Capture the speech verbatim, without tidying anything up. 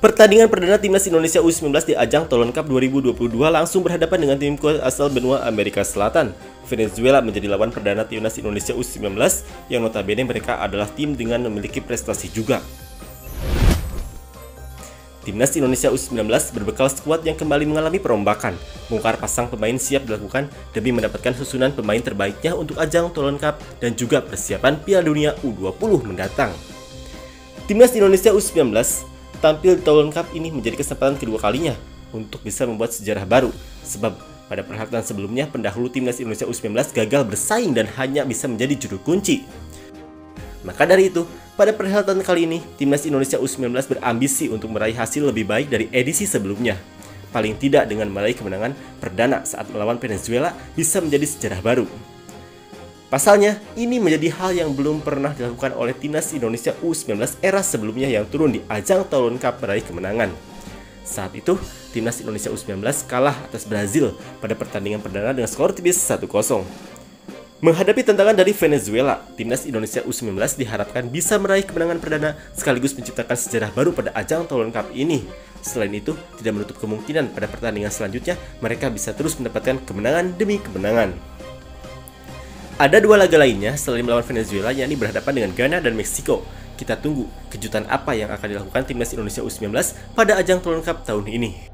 Pertandingan perdana Timnas Indonesia U sembilan belas di ajang Toulon Cup dua ribu dua puluh dua langsung berhadapan dengan tim kuat asal benua Amerika Selatan. Venezuela menjadi lawan perdana Timnas Indonesia U sembilan belas yang notabene mereka adalah tim dengan memiliki prestasi juga. Timnas Indonesia U sembilan belas berbekal skuad yang kembali mengalami perombakan. Bongkar pasang pemain siap dilakukan demi mendapatkan susunan pemain terbaiknya untuk ajang Toulon Cup dan juga persiapan Piala Dunia U dua puluh mendatang. Timnas Indonesia U sembilan belas tampil di Toulon Cup ini menjadi kesempatan kedua kalinya untuk bisa membuat sejarah baru, sebab pada perhelatan sebelumnya pendahulu Timnas Indonesia U sembilan belas gagal bersaing dan hanya bisa menjadi juru kunci. Maka dari itu, pada perhelatan kali ini, Timnas Indonesia U sembilan belas berambisi untuk meraih hasil lebih baik dari edisi sebelumnya. Paling tidak dengan meraih kemenangan perdana saat melawan Venezuela bisa menjadi sejarah baru. Pasalnya, ini menjadi hal yang belum pernah dilakukan oleh Timnas Indonesia U sembilan belas era sebelumnya yang turun di ajang Toulon Cup meraih kemenangan. Saat itu, Timnas Indonesia U sembilan belas kalah atas Brazil pada pertandingan perdana dengan skor tipis satu kosong. Menghadapi tantangan dari Venezuela, Timnas Indonesia U sembilan belas diharapkan bisa meraih kemenangan perdana sekaligus menciptakan sejarah baru pada ajang Toulon Cup ini. Selain itu, tidak menutup kemungkinan pada pertandingan selanjutnya mereka bisa terus mendapatkan kemenangan demi kemenangan. Ada dua laga lainnya selain melawan Venezuela, yakni berhadapan dengan Ghana dan Meksiko. Kita tunggu kejutan apa yang akan dilakukan Timnas Indonesia U sembilan belas pada ajang Toulon Cup tahun ini.